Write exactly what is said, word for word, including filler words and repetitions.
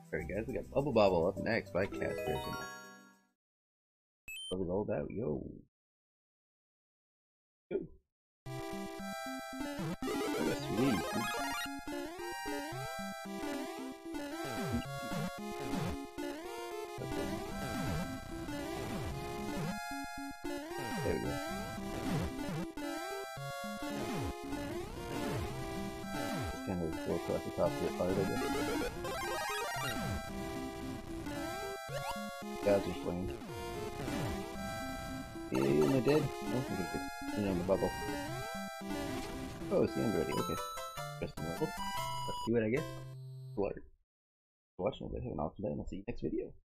Alright guys, we got Bubble Bobble up next by Castor. What was all about? Yo. Yo. Oh, that's sweet. There we go. It's kind of cool across the top of the part of it. Castor's flame. And I did. I don't think it's in on the bubble. Oh, it's the end already. Okay. Interesting level. Let's do it, I guess. Water. Watching, but have an awesome day, and I'll see you next video.